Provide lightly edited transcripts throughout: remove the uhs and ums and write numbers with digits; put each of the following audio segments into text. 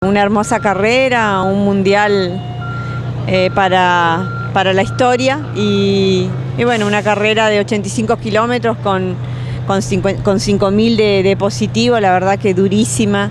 Una hermosa carrera, un mundial para la historia y bueno, una carrera de 85 kilómetros con 5.000 de positivo, la verdad que durísima,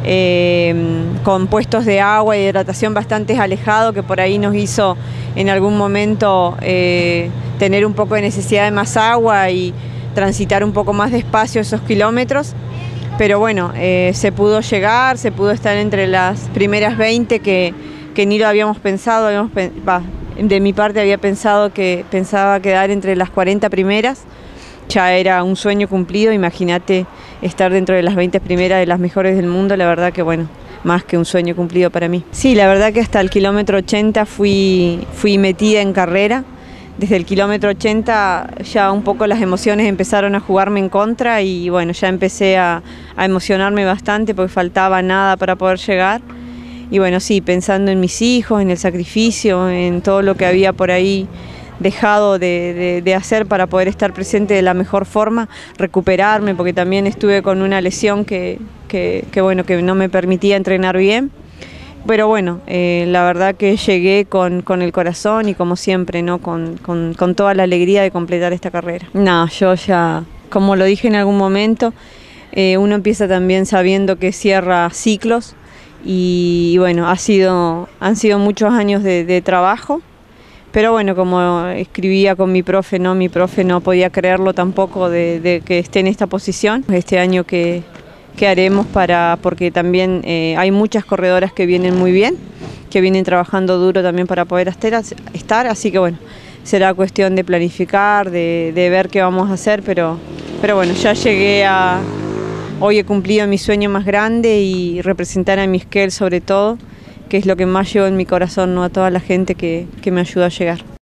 con puestos de agua y hidratación bastante alejados, que por ahí nos hizo en algún momento tener un poco de necesidad de más agua y transitar un poco más despacio esos kilómetros. Pero bueno, se pudo llegar, se pudo estar entre las primeras 20 que ni lo habíamos pensado, de mi parte pensaba quedar entre las 40 primeras, ya era un sueño cumplido. Imagínate estar dentro de las 20 primeras de las mejores del mundo, la verdad que bueno, más que un sueño cumplido para mí. Sí, la verdad que hasta el kilómetro 80 fui metida en carrera. Desde el kilómetro 80 ya un poco las emociones empezaron a jugarme en contra y bueno, ya empecé a emocionarme bastante porque faltaba nada para poder llegar. Y bueno, sí, pensando en mis hijos, en el sacrificio, en todo lo que había por ahí dejado de hacer para poder estar presente de la mejor forma, recuperarme, porque también estuve con una lesión que no me permitía entrenar bien. Pero bueno, la verdad que llegué con el corazón y como siempre, ¿no? Con toda la alegría de completar esta carrera. No, yo ya, como lo dije en algún momento, uno empieza también sabiendo que cierra ciclos y bueno, han sido muchos años de trabajo. Pero bueno, como escribía con mi profe no podía creerlo tampoco de que esté en esta posición. Este año que haremos porque también hay muchas corredoras que vienen muy bien, que vienen trabajando duro también para poder estar, así que bueno, será cuestión de planificar, de ver qué vamos a hacer, pero bueno, ya hoy he cumplido mi sueño más grande y representar a Miskel sobre todo, que es lo que más llevo en mi corazón, ¿no? A toda la gente que me ayudó a llegar.